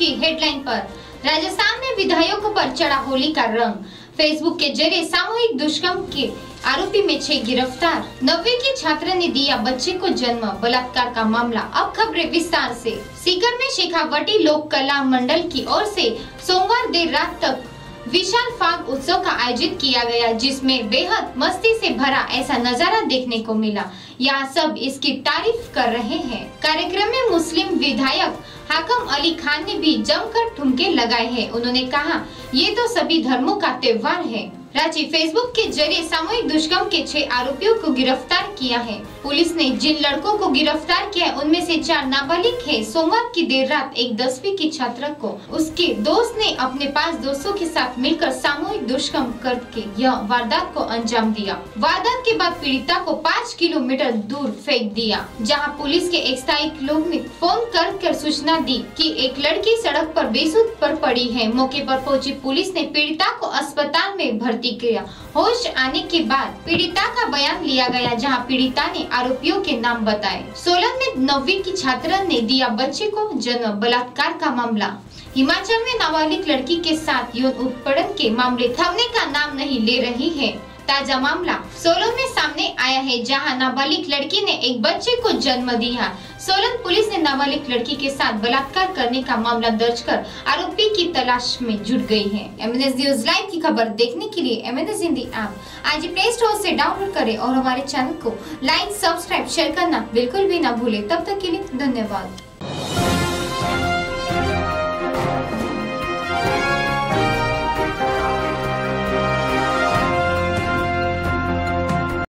की हेडलाइन पर राजस्थान में विधायकों पर चढ़ा होली का रंग। फेसबुक के जरिए सामूहिक दुष्कर्म के आरोपी में 6 गिरफ्तार। 9वीं की छात्रा ने दिया बच्चे को जन्म, बलात्कार का मामला। अब खबरें विस्तार से। सीकर में शेखावटी लोक कला मंडल की ओर से सोमवार देर रात तक विशाल फाग उत्सव का आयोजित किया गया, जिसमें बेहद मस्ती से भरा ऐसा नजारा देखने को मिला। यहाँ सब इसकी तारीफ कर रहे हैं। कार्यक्रम में मुस्लिम विधायक हाकम अली खान ने भी जमकर ठुमके लगाए हैं। उन्होंने कहा, ये तो सभी धर्मों का त्योहार है। रांची फेसबुक के जरिए सामूहिक दुष्कर्म के 6 आरोपियों को गिरफ्तार किया है। पुलिस ने जिन लड़कों को गिरफ्तार किया है उनमें से 4 नाबालिग हैं। सोमवार की देर रात एक 10वीं की छात्रा को उसके दोस्त ने अपने 5 दोस्तों के साथ मिलकर सामूहिक दुष्कर्म करके यह वारदात को अंजाम दिया। वारदात के बाद पीड़िता को 5 किलोमीटर दूर फेंक दिया, जहां पुलिस के एक सहायक लोग ने फोन कर सूचना दी कि एक लड़की सड़क पर बेसुध पर पड़ी है। मौके पर पहुंची पुलिस ने पीड़िता को अस्पताल में भर्ती किया। होश आने के बाद पीड़िता का बयान लिया गया, जहां पीड़िता ने आरोपियों के नाम बताए। सोलन में 9वीं की छात्रा ने दिया बच्चे को जन्म, बलात्कार का मामला। हिमाचल में नाबालिग लड़की के साथ यौन उत्पीड़न के मामले थमने का नाम नहीं ले रही है। ताजा मामला सोलन में सामने आया है, जहां नाबालिग लड़की ने एक बच्चे को जन्म दिया। सोलन पुलिस ने नाबालिग लड़की के साथ बलात्कार करने का मामला दर्ज कर आरोपी की तलाश में जुट गई है। MNS न्यूज लाइव की खबर देखने के लिए MNS हिंदी ऐप आज प्ले स्टोर से डाउनलोड करें और हमारे चैनल को लाइक, सब्सक्राइब, शेयर करना बिल्कुल भी न भूले। तब तक के लिए धन्यवाद।